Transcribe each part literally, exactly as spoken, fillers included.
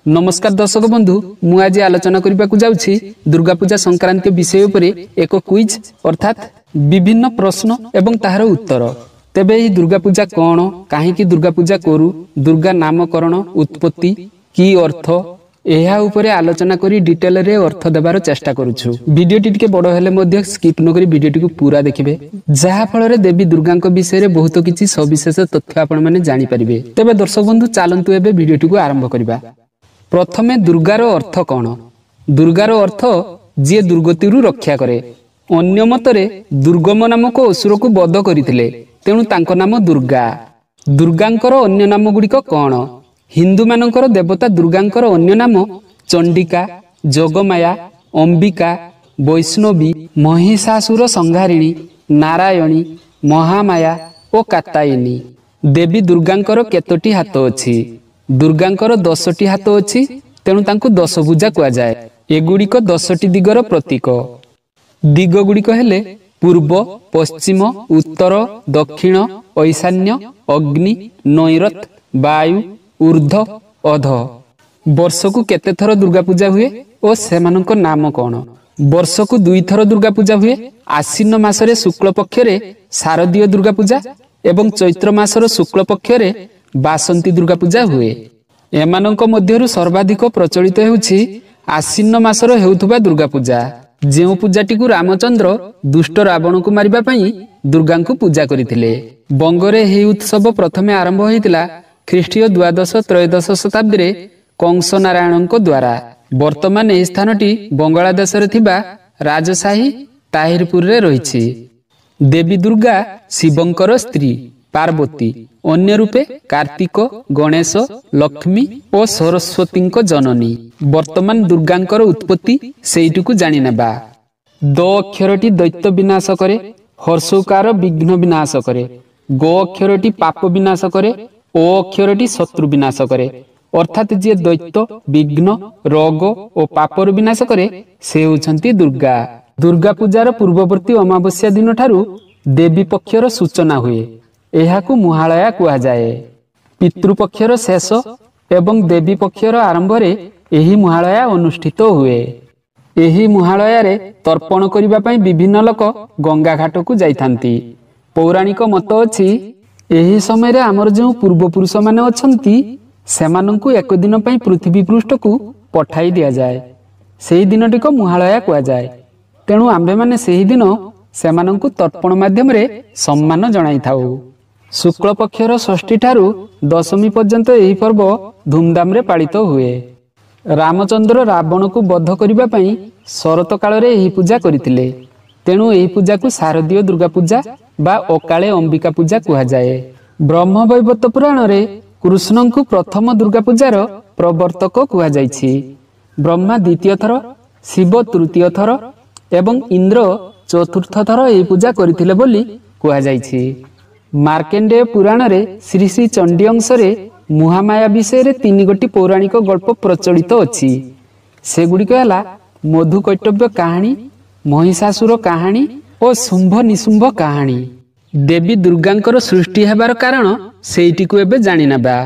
नमस्कार दर्शक बंधु मु आज आलोचना करने को जाऊँगी दुर्गा पूजा संक्रांति विषय उपरे एक क्विज अर्थात विभिन्न प्रश्न एवं ताहार उत्तर। तेबे ही दुर्गा पूजा कौन, काहेकि दुर्गा पूजा करू, दुर्गा नामकरण उत्पत्ति की अर्थ एहा उपरे आलोचना करी डिटेल रे अर्थ देबार चेष्टा करूछु। वीडियोटी टिके बड़ हेले मध्य स्किप न करी वीडियोटी को पूरा देखिबे, जहा फल रे देवी दुर्गांक विषय रे बहुत किछि सविशेष तथ्य आपण माने जानि परिबे। तेबे दर्शक बंधु चलंतु एबे वीडियोटी को आरंभ करिबा। प्रथमे दुर्गार अर्थ कौन? दुर्गार अर्थ जी दुर्गति रक्षा करे। अन्य मतरे दुर्गम नामक असुर को बध करथिले, तेणु तांको नाम दुर्गा। दुर्गांकर अन्य नाम गुड़िक कौन? हिंदू मानकर देवता दुर्गांकर अन्य नाम चंडिका, जोगमाया, अंबिका, वैष्णवी, महिषासुर संहारिणी, नारायणी, महामाया और कात्यायनी। देवी दुर्गांकर केतोटी हाथ अछि? दुर्गांकर दसटी हाथ अछि, तेणु तांको दश भुजा कुआ जाए। एगुड़िक दसटी दिगर प्रतीक। दिग गुड़िक हेले पूर्व, पश्चिम, उत्तर, दक्षिण, ईशान्य, अग्नि, नैऋत, वायु, ऊर्ध्व, अध। वर्षकु केते थर दुर्गा पूजा हुए और सेमानक नाम कौन? वर्षकु दुई थर दुर्गा पूजा हुए। आश्विन मासरे शुक्ल पक्षरे शारदीय दुर्गा पूजा एवं चैत्र मासर शुक्ल पक्षरे बासंती दुर्गा पूजा हुए। एमानक मध्यरु सर्वाधिक प्रचलित हेउछि आश्विन मासर हेउथुबा दुर्गा पूजा, जेउ पूजाटी को रामचंद्र दुष्ट रावण को मारिबा पई दुर्गा को पूजा करिथिले। बंगरे हे उत्सव प्रथमे आरंभ होइतिला ख्रीष्टीय द्वादश त्रयोदश शताब्दी रे कंस नारायण द्वारा। वर्तमान एही स्थानटी बांग्लादेश रे थिबा राजशाही ताहिरपुर रे रहिछि। देवी दुर्गा शिवंकर स्त्री पार्वती, अन्य रूपे कार्तिक, गणेश, लक्ष्मी और सरस्वती जननी। वर्तमान दुर्गांकर उत्पत्ति सेइटुकु जानि नेबा। द अक्षरटी दैत्य विनाश करे, हर्षोकार विघ्न विनाश करे, ग अक्षरटी पाप विनाश करे, ओ अक्षरटी शत्रु विनाश करे। अर्थात जे दैत्य, विघ्न, रोग और पापर विनाश करे से होछंती दुर्गा। दुर्गा पूजार पूर्ववर्ती अमावस्या दिन ठारू देवी पक्षर सूचना हुए। एहाकु मुहालया कुआ जाए। पितृपक्षर शेष एवं देवी पक्षर आरंभ रे एही मुहालया अनुष्ठित हुए। एही मुहालया रे तर्पण करिबा पई विभिन्न लोक गंगा घाट को जाइथांती। पौराणिक मत अछि एही समय रे हमर जो पूर्व पुरुष माने अछंती सेमानंकु एक दिन पई पृथ्वी पृष्ठ को पठाई दिया जाए। सेही दिनटी को मुहालया कुआ जाए। तेणु आम्भे माने सेही दिन सेमानंकु तर्पण माध्यम रे सम्मान जणाई थाउ। शुक्ल पक्षर षष्ठी ठारू दशमी पर्यंत एही पर्व धूमधाम रे पालित हुए। रामचंद्र रावण को बध करिबा पई शरत काल रे एही पूजा करिथिले, तेणु एही पूजा को शारदीय दुर्गा पूजा बा अकाले अंबिका पूजा कुहा जाए। ब्रह्म वैवर्त पुराण रे कृष्ण को प्रथम दुर्गा पूजार प्रवर्तक कुहा जाइछि। ब्रह्मा द्वितीय थर, शिव तृतीय थर एवं इंद्र चतुर्थ थर एही पूजा करिथिले बोली कुहा जाइछि। मार्केंडेय पुराण रे श्री श्री चंडी अंश रे महामाया विषय रे तीन गोटी पौराणिक गल्प प्रचलित अछि। सेगुड़िक हैला मधुकैटव्य कहानी, महिषासुर कहानी और शुंभ निशुंभ कहानी। देवी दुर्गांकर सृष्टि हेबार कारण सेइटी को एबे जानि नेबा।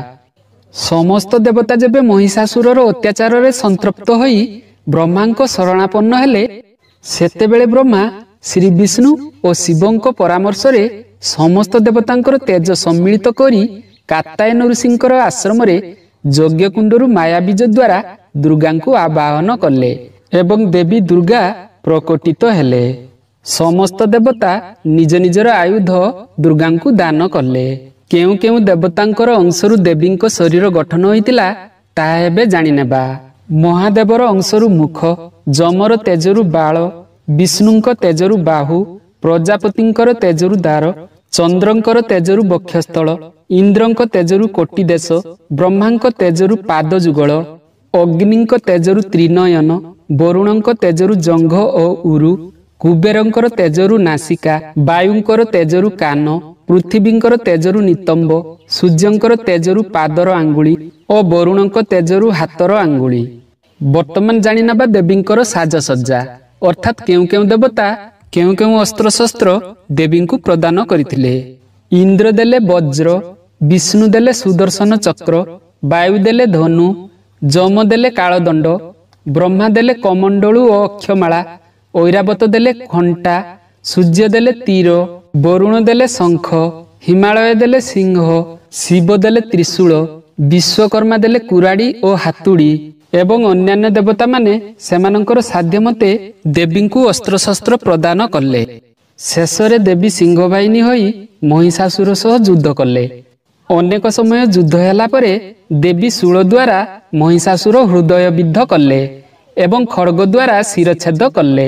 समस्त देवता जेबे महिषासुरर अत्याचार रे संतृप्त होई ब्रह्मांक शरणापन्न हेले, सेतेबेले ब्रह्मा श्री विष्णु और शिवंक परामर्श रे समस्त देवतांकर तेज सम्मिलित करी कात्यायन ऋषिंकर आश्रम रे यज्ञ कुंडरु माया बीज द्वारा दुर्गा को आवाहन कले एवं देवी दुर्गा प्रकटित हेले। समस्त देवता निज निजर आयुध दुर्गा को दान कले। केउ केउ देवतांकर अंशरु देवींक शरीर गठन होइतिला ताहा हेबे जानि नेबा। महादेवर अंशरु मुख, जमर तेजरु बाळ, विष्णुंक तेजरु बाहु, प्रजापतिंकर तेजरु दार, चंद्रंकर तेजरु बक्षस्थल, इंद्रंक तेजरु कोटि देश, ब्रह्मांक तेजरु पाद जुगल, अग्निंक तेजरु त्रिनयन, वरुणंक तेजरु जंघ ओ उरु, कुबेरंकर तेजरु नासिका, वायुंकर तेजरु कान, पृथ्वींकर तेजरु नितंब, सूर्यंकर तेजरु पादर आंगुली और वरुणंक तेजरु हातर आंगुली। वर्तमान जानि नेबा देवींकर साजसज्जा अर्थात केउ केउ देवता केउ केउ अस्त्र शस्त्र देवी को प्रदान करथिले। इंद्र देले वज्र, विष्णु देले सुदर्शन चक्र, वायु देले धनु, ଯମ ଦେଲେ କାଳଦଣ୍ଡ, ବ୍ରହ୍ମା ଦେଲେ କମଣ୍ଡଳୁ ଓ ଅକ୍ଷମାଳା, ଐରାବତ ଦେଲେ ଘଣ୍ଟା, ସୂର୍ଯ୍ୟ ଦେଲେ ତୀର, ବରୁଣ ଦେଲେ ଶଙ୍ଖ, ହିମାଳୟ ଦେଲେ ସିଂହ, ଶିବ ଦେଲେ ତ୍ରିଶୂଳ, ବିଶ୍ୱକର୍ମା ଦେଲେ କୁରାଡ଼ି ଓ ହାତୁଡ଼ି ଏବଂ ଅନ୍ୟାନ୍ୟ ଦେବତାମାନେ ସେମାନଙ୍କର ସାଧ୍ୟ ମତେ ଦେବୀଙ୍କୁ ଅସ୍ତ୍ରଶସ୍ତ୍ର ପ୍ରଦାନ କଲେ। ଶେଷରେ ଦେବୀ ସିଂହବାହିନୀ ହୋଇ ମହିଷାସୁର ସହ ଯୁଦ୍ଧ କଲେ। ଅନେକ ସମୟ ଯୁଦ୍ଧ ହେଲା ପରେ ଦେବୀ ଶୂଳ ଦ୍ୱାରା ମହିଷାସୁର ହୃଦୟ ବିଦ୍ଧ କଲେ ଏବଂ ଖଡ୍ଗ ଦ୍ୱାରା ଶିରଚ୍ଛେଦ କଲେ।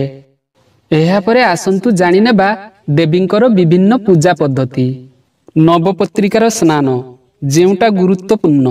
ଏହାପରେ ଆସନ୍ତୁ ଜାଣିନେବା ଦେବୀଙ୍କର ବିଭିନ୍ନ ପୂଜା ପଦ୍ଧତି। ନବପତ୍ରିକାର ସ୍ନାନ, ଯେଉଁଟା ଗୁରୁତ୍ୱପୂର୍ଣ୍ଣ।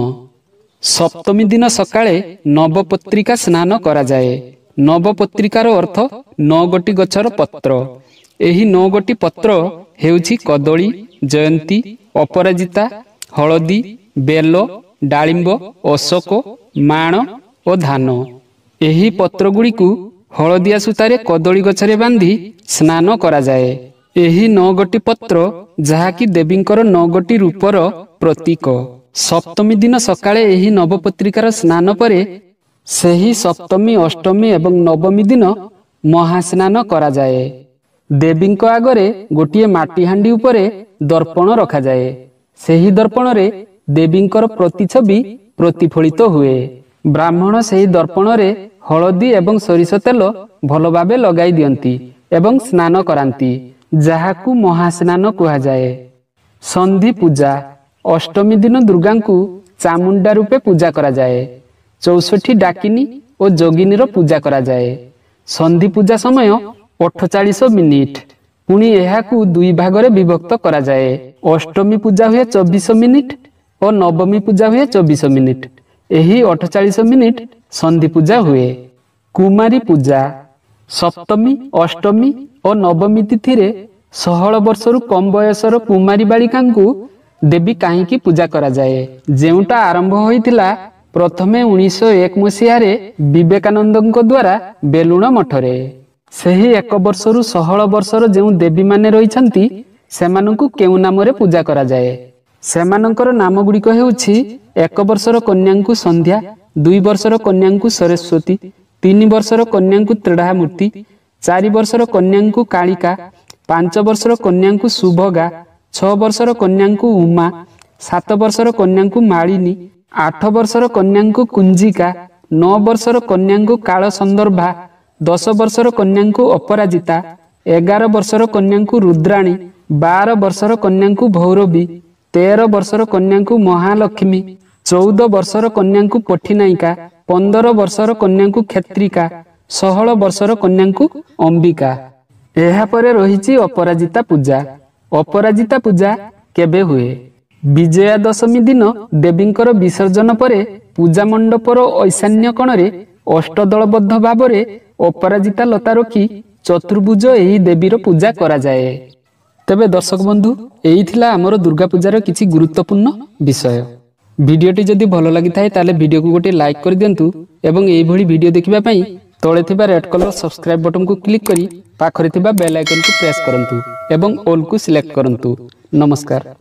ସପ୍ତମୀ ଦିନ ସକାଳେ ନବପତ୍ରିକା ସ୍ନାନ କରାଯାଏ। ନବପତ୍ରିକାର ଅର୍ଥ ନଅ ଗୋଟି ଗଛର ପତ୍ର। ଏହି ନଅ ଗୋଟି ପତ୍ର ହେଉଛି କଦଳୀ, ଜୟନ୍ତୀ, ଅପରାଜିତା, ହଳଦୀ, ବେଲ, ଡାଳିମ୍ବ, ଅଶୋକ, ମାଣ ଓ ଧାନ। ଏହି ପତ୍ରଗୁଡ଼ିକୁ ହଳଦିଆ ସୂତାରେ କଦଳୀ ଗଛରେ ବାନ୍ଧି ସ୍ନାନ କରାଯାଏ। ଏହି ନଅ ଗୋଟି ପତ୍ର ଯାହାକି ଦେବୀଙ୍କର ନଅ ଗୋଟି ରୂପର ପ୍ରତୀକ। ସପ୍ତମୀ ଦିନ ସକାଳେ ଏହି ନବପତ୍ରିକାର ସ୍ନାନ ପରେ ସେହି ସପ୍ତମୀ, ଅଷ୍ଟମୀ ଏବଂ ନବମୀ ଦିନ ମହାସ୍ନାନ କରାଯାଏ। ଦେବୀଙ୍କ ଆଗରେ ଗୋଟିଏ ମାଟି ହାଣ୍ଡି ଉପରେ ଦର୍ପଣ ରଖାଯାଏ। ସେହି ଦର୍ପଣରେ ଦେବୀଙ୍କର ପ୍ରତିଛବି ପ୍ରତିଫଳିତ ହୁଏ। ବ୍ରାହ୍ମଣ ସେହି ଦର୍ପଣରେ ହଳଦୀ ଏବଂ ସୋରିଷ ତେଲ ଭଲ ଭାବେ ଲଗାଇ ଦିଅନ୍ତି ଏବଂ ସ୍ନାନ କରାନ୍ତି, ଯାହାକୁ ମହାସ୍ନାନ କୁହାଯାଏ। ସନ୍ଧି ପୂଜା, ଅଷ୍ଟମୀ ଦିନ ଦୁର୍ଗାଙ୍କୁ ଚାମୁଣ୍ଡା ରୂପେ ପୂଜା କରାଯାଏ। ଚଉଷଠି ଡାକିନୀ ଓ ଯୋଗିନୀର ପୂଜା କରାଯାଏ। ସନ୍ଧି ପୂଜା ସମୟ ଅଠଚାଳିଶ ମିନିଟ୍। ପୁଣି ଏହାକୁ ଦୁଇ ଭାଗରେ ବିଭକ୍ତ କରାଯାଏ। ଅଷ୍ଟମୀ ପୂଜା ହୁଏ ଚବିଶ ମିନିଟ୍ ଓ ନବମୀ ପୂଜା ହୁଏ ଚବିଶ ମିନିଟ୍। ଏହି ଅଠଚାଳିଶ ମିନିଟ୍ ସନ୍ଧି ପୂଜା ହୁଏ। କୁମାରୀ ପୂଜା, ସପ୍ତମୀ, ଅଷ୍ଟମୀ ଓ ନବମୀ ତିଥିରେ ଷୋହଳ ବର୍ଷରୁ କମ୍ ବୟସର କୁମାରୀ ବାଳିକାଙ୍କୁ ଦେବୀ କାହିଁକି ପୂଜା କରାଯାଏ? ଯେଉଁଟା ଆରମ୍ଭ ହୋଇଥିଲା ପ୍ରଥମେ ଉଣେଇଶହ ଏକ ମସିହାରେ ବିବେକାନନ୍ଦଙ୍କ ଦ୍ୱାରା ବେଲୁଣ ମଠରେ। ସେହି ଏକ ବର୍ଷରୁ ଷୋହଳ ବର୍ଷର ଯେଉଁ ଦେବୀମାନେ ରହିଛନ୍ତି ସେମାନଙ୍କୁ କେଉଁ ନାମରେ ପୂଜା କରାଯାଏ? ସେମାନଙ୍କର ନାମ ଗୁଡ଼ିକ ହେଉଛି ଏକ ବର୍ଷର କନ୍ୟାଙ୍କୁ ସନ୍ଧ୍ୟା, ଦୁଇ ବର୍ଷର କନ୍ୟାଙ୍କୁ ସରସ୍ୱତୀ, ତିନି ବର୍ଷର କନ୍ୟାଙ୍କୁ ତ୍ରେଢ଼ାମୂର୍ତ୍ତି, ଚାରି ବର୍ଷର କନ୍ୟାଙ୍କୁ କାଳିକା, ପାଞ୍ଚ ବର୍ଷର କନ୍ୟାଙ୍କୁ ସୁଭଗା, ଛଅ ବର୍ଷର କନ୍ୟାଙ୍କୁ ଉମା, ସାତ ବର୍ଷର କନ୍ୟାଙ୍କୁ ମାଳିନୀ, ଆଠ ବର୍ଷର କନ୍ୟାଙ୍କୁ କୁଞ୍ଜିକା, ନଅ ବର୍ଷର କନ୍ୟାଙ୍କୁ କାଳ ସନ୍ଦର୍ଭା, ଦଶ ବର୍ଷର କନ୍ୟାଙ୍କୁ ଅପରାଜିତା, ଏଗାର ବର୍ଷର କନ୍ୟାଙ୍କୁ ରୁଦ୍ରାଣୀ, ବାର ବର୍ଷର କନ୍ୟାଙ୍କୁ ଭୈରବୀ, ତେର ବର୍ଷର କନ୍ୟାଙ୍କୁ ମହାଲକ୍ଷ୍ମୀ, ଚଉଦ ବର୍ଷର କନ୍ୟାଙ୍କୁ ପଠିନାୟିକା, ପନ୍ଦର ବର୍ଷର କନ୍ୟାଙ୍କୁ କ୍ଷେତ୍ରିକା, ଷୋହଳ ବର୍ଷର କନ୍ୟାଙ୍କୁ ଅମ୍ବିକା। ଏହାପରେ ରହିଛି ଅପରାଜିତା ପୂଜା। ଅପରାଜିତା ପୂଜା କେବେ ହୁଏ? ବିଜୟା ଦଶମୀ ଦିନ ଦେବୀଙ୍କର ବିସର୍ଜନ ପରେ ପୂଜା ମଣ୍ଡପର ଐଶାନ୍ୟ କୋଣରେ ଅଷ୍ଟଦଳବଦ୍ଧ ଭାବରେ ଅପରାଜିତା ଲତା ରଖି ଚତୁର୍ଭୁଜ ଏହି ଦେବୀର ପୂଜା କରାଯାଏ। ତେବେ ଦର୍ଶକ ବନ୍ଧୁ, ଏହି ଥିଲା ଆମର ଦୁର୍ଗା ପୂଜାର କିଛି ଗୁରୁତ୍ୱପୂର୍ଣ୍ଣ ବିଷୟ। ଭିଡ଼ିଓଟି ଯଦି ଭଲ ଲାଗିଥାଏ ତାହେଲେ ଭିଡ଼ିଓକୁ ଗୋଟିଏ ଲାଇକ୍ କରିଦିଅନ୍ତୁ ଏବଂ ଏହିଭଳି ଭିଡ଼ିଓ ଦେଖିବା ପାଇଁ ତଳେ ଥିବା ରେଡ୍ କଲର୍ ସବସ୍କ୍ରାଇବ୍ ବଟନକୁ କ୍ଲିକ୍ କରି ପାଖରେ ଥିବା ବେଲ୍ ଆଇକନକୁ ପ୍ରେସ୍ କରନ୍ତୁ ଏବଂ ଅଲ୍କୁ ସିଲେକ୍ଟ କରନ୍ତୁ। ନମସ୍କାର।